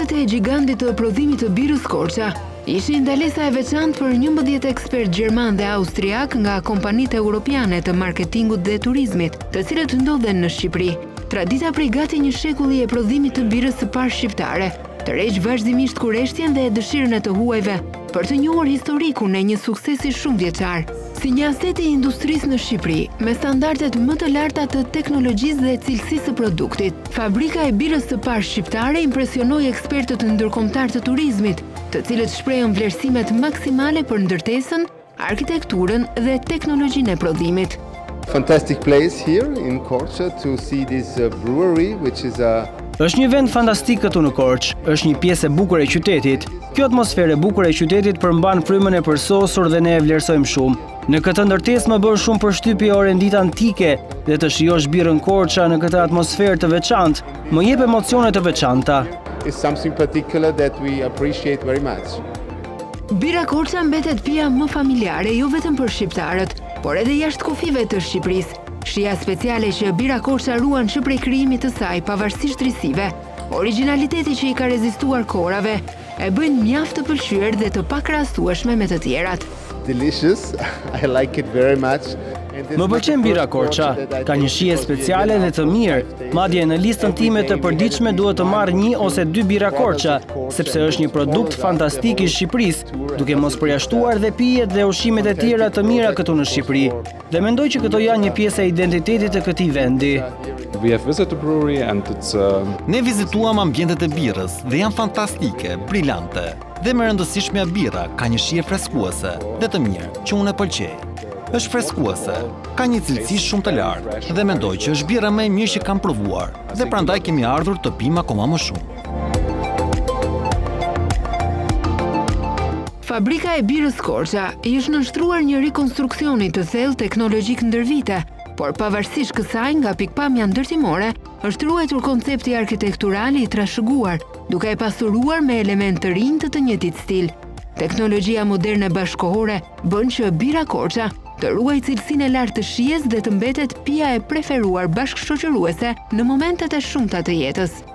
Standarde e gigantit të prodhimit të birës Korça ishin ndalesa e veçantë për 11 ekspert gjerman dhe austriak nga kompanitë europiane të marketingut dhe turizmit, të cilët ndodhen në Shqipëri. Tradita prej gati një shekulli e prodhimit të birës së parë shqiptare, tërheq vazhdimisht kurreshtjen dhe dëshirën e të huajve për të njohur historikun e një suksesi shumë vjeçar. Si një aset i industrisë në Shqipëri, me standardet më të larta të teknologjisë dhe cilësisë së produktit, fabrika e birës së parë shqiptare impresionoi ekspertët ndërkombëtar të turizmit, të cilët shprehën vlerësimet maksimale për ndërtesën, arkitekturën dhe teknologjinë e prodhimit. Fantastic place here in Korça to see this brewery, which is a Është një vend fantastik këtu në Korçë, është një pjesë e bukur e qytetit. Kjo atmosferë e bukur e qytetit përmban frymën e përsosur dhe ne e vlerësojmë shumë. Në këtë ndërtesë më bën shumë përshtypje ore ditë antike dhe të shijosh birën Korça në këtë atmosferë të veçantë, më jep emocione të veçanta. is something particular that we appreciate very much. Bira Korça mbetet pija më familjare jo vetëm për shqiptarët, por edhe jashtë kufive të Shqipërisë. Shija speciale që Bira Korça ruan që prej krijimit të saj pavarësisht risive, origjinaliteti që i ka rezistuar kohërave, e bëjnë mjaft të pëlqyer dhe të pakrahastueshme me të tjerat. Delicious. I like it very much. Më pëlqen bira Korça, ka një shije speciale dhe të mirë. Madje në listën time të përditshme duhet të marr 1 ose 2 bira Korça, sepse është një produkt fantastik i Shqipërisë, duke mos përjashtuar dhe pijet dhe ushqimet e tjera të mira këtu në Shqipëri. Dhe mendoj që këto janë një pjesë e identitetit të këtij vendi. Ne vizituam ambientet e birës dhe janë fantastike, brillante. Dhe më rëndësishmja bira ka një shije freskuese dhe të mirë, që unë e pëlqej. Është freskuese, ka një cilësi shumë të lartë dhe mendoj që është bira më e mirë që kam provuar dhe prandaj kemi ardhur të pim akoma më shumë. Fabrika e birës Korça i është nënshtruar një rikonstruksioni të thellë teknologjik ndër vite, por pavarësisht kësaj nga pikpamja ndërtimore, është ruajtur koncepti arkitektural i trashëguar, duke e pasuruar me elementë të rinj të njëjtit stil. Teknologjia moderne bashkëkohore bën që bira Korça të ruajë cilësinë e lartë të shijes dhe të mbetet pija e preferuar bashkëshoqëruese në momentet e shumta të jetës.